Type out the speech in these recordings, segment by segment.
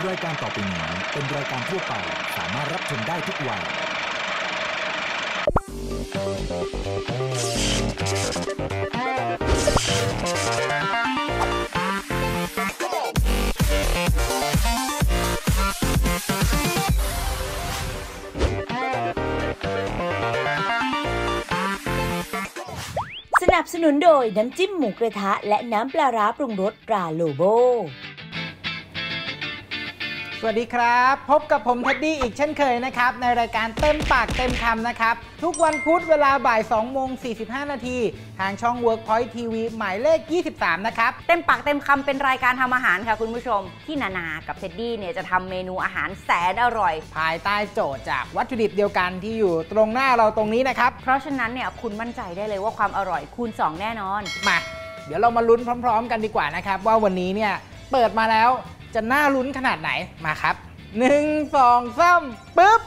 รายการต่อไปนี้เป็นรายการทั่วไปสามารถรับชมได้ทุกวัยสนับสนุนโดยน้ำจิ้มหมูกระทะและน้ำปลาร้าปรุงรสตราโลโบสวัสดีครับพบกับผมเท็ดดี้อีกเช่นเคยนะครับในรายการเต็มปากเต็มคำนะครับทุกวันพุธเวลาบ่าย 2:45 นาทีทางช่อง Workpoint TV หมายเลข 23 นะครับเต็มปากเต็มคำเป็นรายการทำอาหารค่ะคุณผู้ชมที่นากับเท็ดดี้เนี่ยจะทำเมนูอาหารแสนอร่อยภายใต้โจทย์จากวัตถุดิบเดียวกันที่อยู่ตรงหน้าเราตรงนี้นะครับเพราะฉะนั้นเนี่ยคุณมั่นใจได้เลยว่าความอร่อยคูณ 2 แน่นอนมาเดี๋ยวเรามาลุ้นพร้อมๆกันดีกว่านะครับว่าวันนี้เนี่ยเปิดมาแล้วจะน่าลุ้นขนาดไหนมาครับ1 2 3ปึ๊บ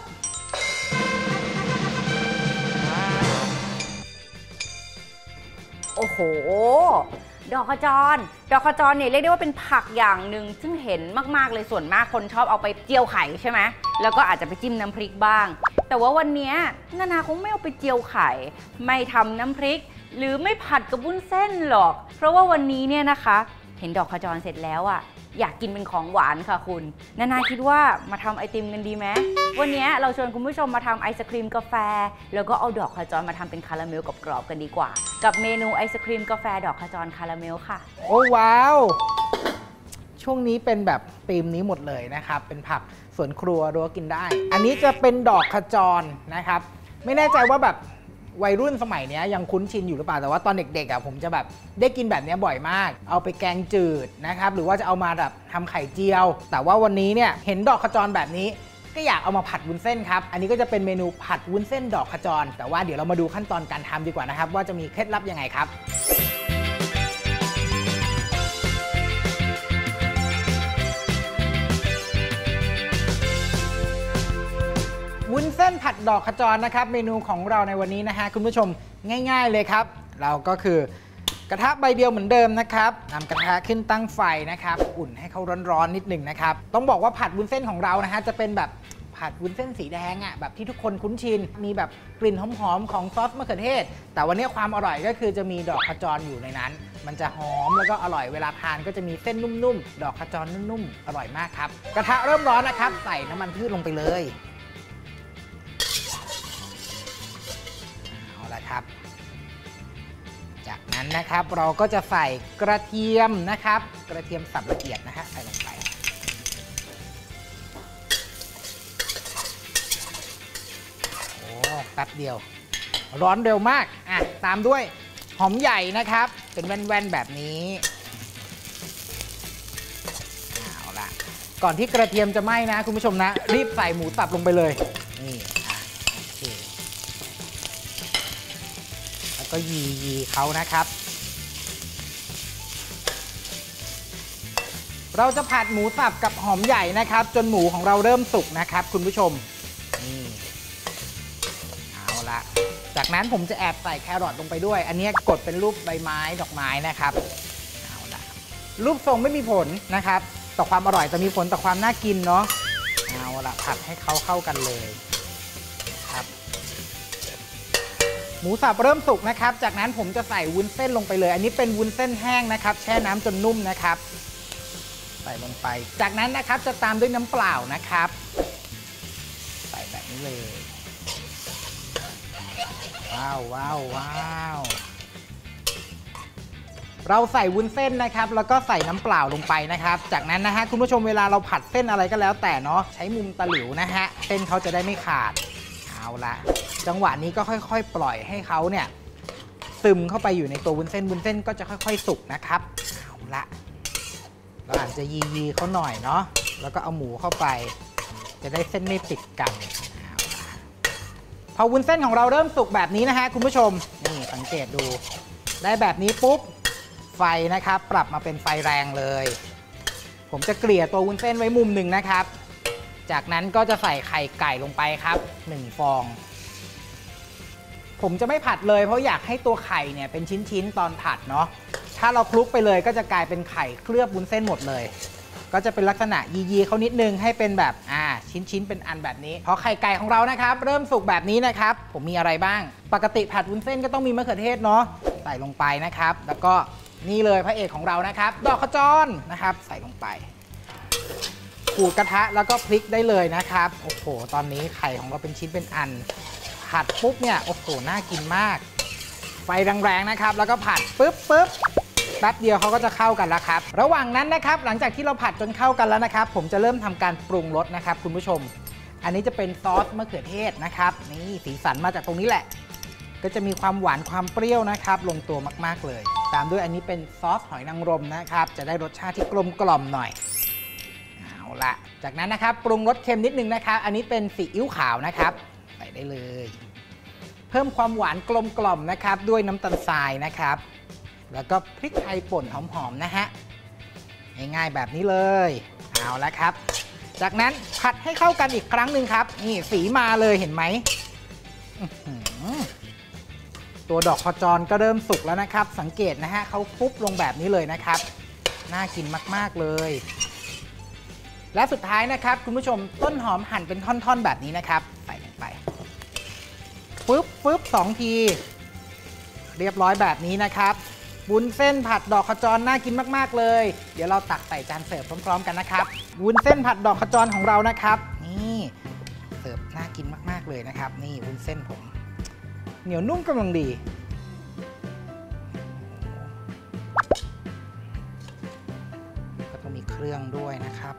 โอ้โหดอกขจรเนี่ยเรียกได้ว่าเป็นผักอย่างหนึ่งซึ่งเห็นมากๆเลยส่วนมากคนชอบเอาไปเจียวไข่ใช่ไหมแล้วก็อาจจะไปจิ้มน้ำพริกบ้างแต่ว่าวันนี้นาคงไม่เอาไปเจียวไข่ไม่ทำน้ำพริกหรือไม่ผัดกับวุ้นเส้นหรอกเพราะว่าวันนี้เนี่ยนะคะเห็นดอกขจรเสร็จแล้วอ่ะอยากกินเป็นของหวานค่ะคุณนาคิดว่ามาทำไอติมกันดีไหมวันนี้เราชวนคุณผู้ชมมาทำไอศครีมกาแฟแล้วก็เอาดอกขจรมาทำเป็นคาราเมลกรอบๆกันดีกว่ากับเมนูไอศครีมกาแฟดอกขจรคาราเมลค่ะโอ้ว้าวช่วงนี้เป็นแบบธีมนี้หมดเลยนะครับเป็นผักสวนครัวรั้วกินได้อันนี้จะเป็นดอกขจรนะครับไม่แน่ใจว่าแบบวัยรุ่นสมัยนี้ยังคุ้นชินอยู่หรือเปล่าแต่ว่าตอนเด็กๆผมจะแบบได้กินแบบนี้บ่อยมากเอาไปแกงจืดนะครับหรือว่าจะเอามาแบบทำไข่เจียวแต่ว่าวันนี้เนี่ยเห็นดอกขจรแบบนี้ก็อยากเอามาผัดวุ้นเส้นครับอันนี้ก็จะเป็นเมนูผัดวุ้นเส้นดอกขจรแต่ว่าเดี๋ยวเรามาดูขั้นตอนการทำดีกว่านะครับว่าจะมีเคล็ดลับยังไงครับวุ้นเส้นผัดดอกขจรนะครับเมนูของเราในวันนี้นะฮะคุณผู้ชมง่ายๆเลยครับเราก็คือกระทะใบเดียวเหมือนเดิมนะครับนำกระทะขึ้นตั้งไฟนะครับอุ่นให้เขาร้อนๆนิดหนึ่งนะครับต้องบอกว่าผัดวุ้นเส้นของเรานะฮะจะเป็นแบบผัดวุ้นเส้นสีแดงอ่ะแบบที่ทุกคนคุ้นชินมีแบบกลิ่นหอมๆของซอสมะเขือเทศแต่วันนี้ความอร่อยก็คือจะมีดอกขจรอยู่ในนั้นมันจะหอมแล้วก็อร่อยเวลาทานก็จะมีเส้นนุ่มๆดอกขจรนุ่มๆอร่อยมากครับกระทะเริ่มร้อนนะครับใส่น้ำมันพืชลงไปเลยครับจากนั้นนะครับเราก็จะใส่กระเทียมนะครับกระเทียมสับละเอียดนะฮะใส่ลงไปโอ้แป๊บเดียวร้อนเร็วมากตามด้วยหอมใหญ่นะครับเป็นแว่นๆแบบนี้เอาล่ะก่อนที่กระเทียมจะไหม้นะคุณผู้ชมนะรีบใส่หมูสับลงไปเลยนี่ก็ยีเขานะครับเราจะผัดหมูสับกับหอมใหญ่นะครับจนหมูของเราเริ่มสุกนะครับคุณผู้ชมนี่เอาละจากนั้นผมจะแอบใส่แครอทลงไปด้วยอันนี้กดเป็นรูปใบไม้ดอกไม้นะครับเอาละรูปทรงไม่มีผลนะครับต่อความอร่อยจะมีผลต่อความน่ากินเนาะเอาละผัดให้เขาเข้ากันเลยครับหมูสับเริ่มสุกนะครับจากนั้นผมจะใส่วุ้นเส้นลงไปเลยอันนี้เป็นวุ้นเส้นแห้งนะครับแช่น้ำจนนุ่มนะครับใส่ลงไปจากนั้นนะครับจะตามด้วยน้ำเปล่านะครับใส่แบบนี้เลยว้าวว้าวว้าวเราใส่วุ้นเส้นนะครับแล้วก็ใส่น้ำเปล่าลงไปนะครับจากนั้นนะฮะคุณผู้ชมเวลาเราผัดเส้นอะไรก็แล้วแต่เนาะใช้มุมตะหลิวนะฮะเส้นเขาจะได้ไม่ขาดเอาละจังหวะนี้ก็ค่อยๆปล่อยให้เขาเนี่ยซึมเข้าไปอยู่ในตัววุ้นเส้นก็จะค่อยๆสุกนะครับเอาละเราอาจจะยีเขาหน่อยเนาะแล้วก็เอาหมูเข้าไปจะได้เส้นไม่ติดกันพอวุ้นเส้นของเราเริ่มสุกแบบนี้นะฮะคุณผู้ชมนี่สังเกตดูได้แบบนี้ปุ๊บไฟนะครับปรับมาเป็นไฟแรงเลยผมจะเกลี่ยตัววุ้นเส้นไว้มุมหนึ่งนะครับจากนั้นก็จะใส่ไข่ไก่ลงไปครับ1 ฟองผมจะไม่ผัดเลยเพราะอยากให้ตัวไข่เนี่ยเป็นชิ้นๆตอนผัดเนาะถ้าเราคลุกไปเลยก็จะกลายเป็นไข่เคลือบวุ้นเส้นหมดเลยก็จะเป็นลักษณะยีเขานิดนึงให้เป็นแบบชิ้นเป็นอันแบบนี้พอไข่ไก่ของเรานะครับเริ่มสุกแบบนี้นะครับผมมีอะไรบ้างปกติผัดวุ้นเส้นก็ต้องมีมะเขือเทศเนาะใส่ลงไปนะครับแล้วก็นี่เลยพระเอกของเรานะครับดอกขจรนะครับใส่ลงไปขูดกระทะแล้วก็พลิกได้เลยนะครับโอ้โหตอนนี้ไข่ของเราเป็นชิ้นเป็นอันผัดปุ๊บเนี่ยโอ้โหน่ากินมากไฟแรงๆนะครับแล้วก็ผัดปุ๊บแป๊บเดียวเขาก็จะเข้ากันแล้วครับระหว่างนั้นนะครับหลังจากที่เราผัดจนเข้ากันแล้วนะครับผมจะเริ่มทำการปรุงรสนะครับคุณผู้ชมอันนี้จะเป็นซอสมะเขือเทศนะครับนี่สีสันมาจากตรงนี้แหละก็จะมีความหวานความเปรี้ยวนะครับลงตัวมากๆเลยตามด้วยอันนี้เป็นซอสหอยนางรมนะครับจะได้รสชาติที่กลมกล่อมหน่อยเอาละจากนั้นนะครับปรุงรสเค็มนิดนึงนะครับอันนี้เป็นซีอิ๊วขาวนะครับใส่ได้เลยเพิ่มความหวานกลมกล่อมนะครับด้วยน้ำตาลทรายนะครับแล้วก็พริกไทยป่นหอมๆนะฮะง่ายๆแบบนี้เลยเอาละครับจากนั้นผัดให้เข้ากันอีกครั้งหนึ่งครับนี่สีมาเลยเห็นไหมตัวดอกขจรก็เริ่มสุกแล้วนะครับสังเกตนะฮะเขาฟุบลงแบบนี้เลยนะครับน่ากินมากๆเลยและสุดท้ายนะครับคุณผู้ชมต้นหอมหั่นเป็นท่อนๆแบบนี้นะครับใส่ลงไปปึ๊บ2 ทีเรียบร้อยแบบนี้นะครับวุ้นเส้นผัดดอกขจรน่ากินมากๆเลยเดี๋ยวเราตักใส่จานเสิร์ฟพร้อมๆกันนะครับวุ้นเส้นผัดดอกขจรของเรานะครับนี่เสิร์ฟน่ากินมากๆเลยนะครับนี่วุ้นเส้นผมเหนียวนุ่มกำลังดีก็ต้องมีเครื่องด้วยนะครับ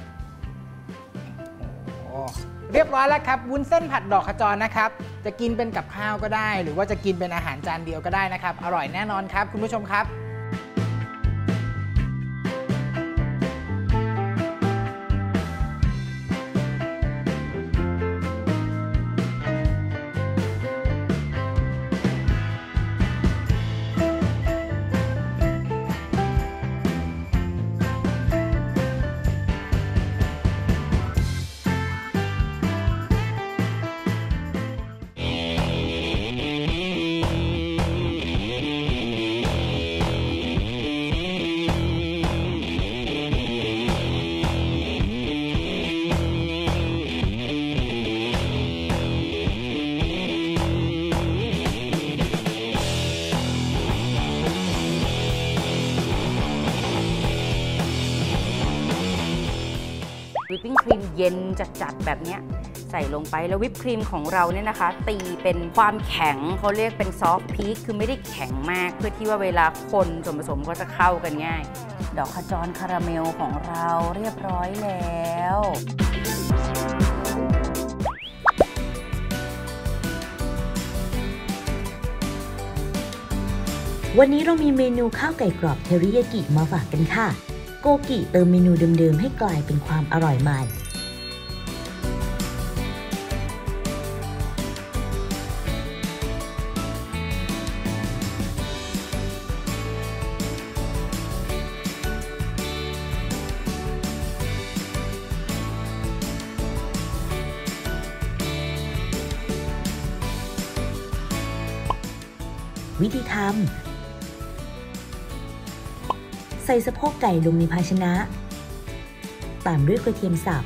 เรียบร้อยแล้วครับวุ้นเส้นผัดดอกขจรนะครับจะกินเป็นกับข้าวก็ได้หรือว่าจะกินเป็นอาหารจานเดียวก็ได้นะครับอร่อยแน่นอนครับคุณผู้ชมครับวิปปิ้งครีมเย็นจัดๆแบบนี้ใส่ลงไปแล้ววิปครีมของเราเนี่ยนะคะตีเป็นความแข็งเขาเรียกเป็นซอฟต์พีคคือไม่ได้แข็งมากเพื่อที่ว่าเวลาคนส่วนผสมก็จะเข้ากันง่ายดอกขจรคาราเมลของเราเรียบร้อยแล้ววันนี้เรามีเมนูข้าวไก่กรอบเทริยากิมาฝากกันค่ะโกกิเติมเมนูเดิมๆให้กลายเป็นความอร่อยใหม่วิธีทำใส่สะโพกไก่ลงในภาชนะตามด้วยกระเทียมสับ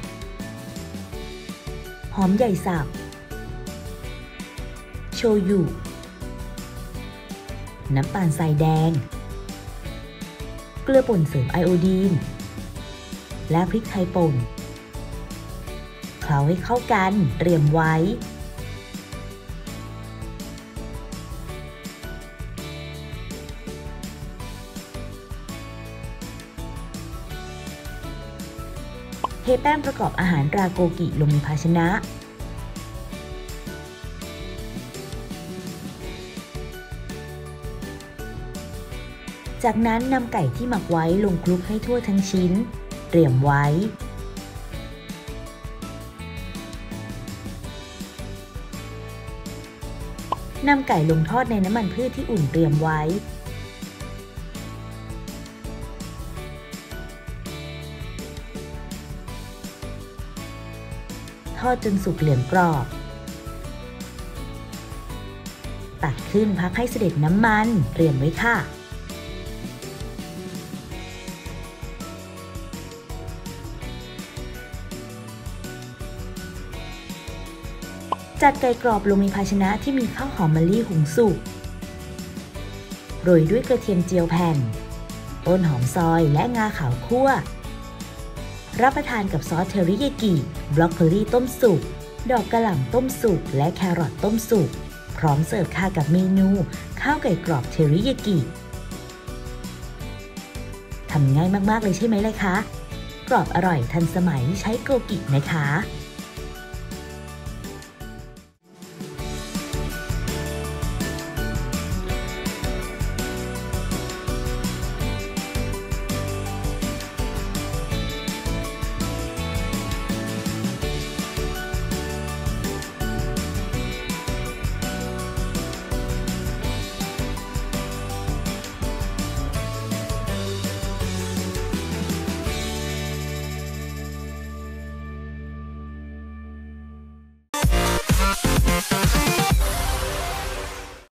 หอมใหญ่สับโชยุน้ำตาลทรายแดงเกลือป่นเสริมไอโอดีนและพริกไทยป่นเคล้าให้เข้ากันเตรียมไว้เทแป้งประกอบอาหารราโกกิลงในภาชนะจากนั้นนำไก่ที่หมักไว้ลงคลุกให้ทั่วทั้งชิ้นเตรียมไว้นำไก่ลงทอดในน้ำมันพืชที่อุ่นเตรียมไว้ทอดจนสุกเหลืองกรอบตักขึ้นพักให้เสด็จน้ำมันเตรียมไว้ค่ะจัดไก่กรอบลงในภาชนะที่มีข้าวหอมมะลิหุงสุกโรยด้วยกระเทียมเจียวแผ่นต้นหอมซอยและงาขาวคั่วรับประทานกับซอสเทอริยากิบรอกโคลีต้มสุกดอกกระหล่ำต้มสุกและแครอทต้มสุกพร้อมเสิร์ฟค่ะกับเมนูข้าวไก่กรอบเทอริยากิทำง่ายมากๆเลยใช่ไหมล่ะคะกรอบอร่อยทันสมัยใช้โกกินะคะ